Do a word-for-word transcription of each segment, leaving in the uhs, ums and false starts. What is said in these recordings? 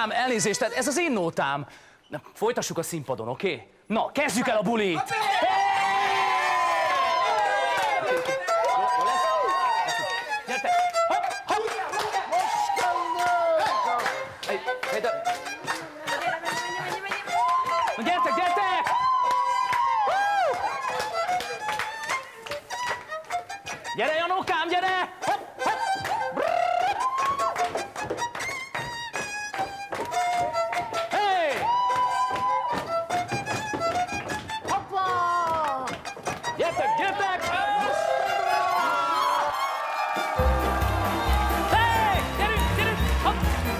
Nótám, elnézést, tehát ez az én nótám. Na, folytassuk a színpadon, oké? Okay? Na, kezdjük el a bulit! Gyertek! Hopp, hopp! Na, gyertek, gyertek! Gyere, Janókám, gyere! Hopp, hopp! Hey! Hoppa! Gyertek, gyertek! Hey! Gyerünk, gyerünk! Hopp!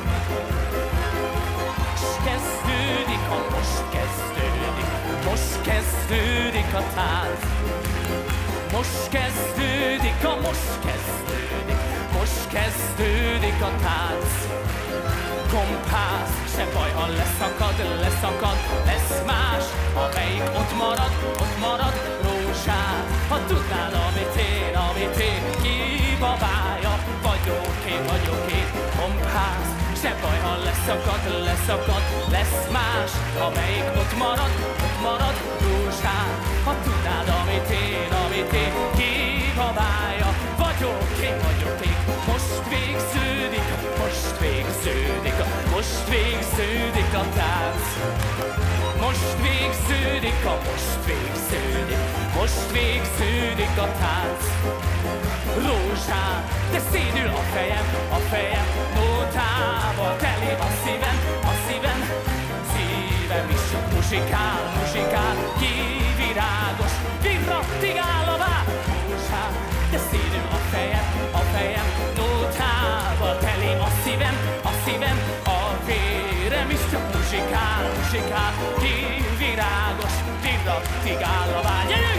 Most kezdődik, ha most kezdődik, most kezdődik a tánc. Most kezdődik, a most kezdődik, most kezdődik a tánc. Kompász, se baj, ha leszakad, leszakad, lesz más, amelyik ott marad, ott marad rózsán. Ha tudnád, amit én, amit én, ki babája, vagyok én, vagyok én. Kompász, se baj, ha leszakad, leszakad, lesz más, amelyik ott marad, ott marad rózsán. Ha tudnád, amit én, amit én, ki babája, vagyok én, vagyok én. Most végződik, most végződik, most végződik a tánc. Most végződik, a most végződik, most végződik a tánc. Rózsán, de szédül a fejem, a fejem, nótával teli a szívem, a szívem. Szívem is csak muzsikál, muzsikál, kivirágos, virrattigál a vár. Rózsán, de szédül a fejem, a fejem, nótával teli a szívem, a szívem. A vérem is csak muzsikál, muzsikál, kivirágos, virrattigál a vár.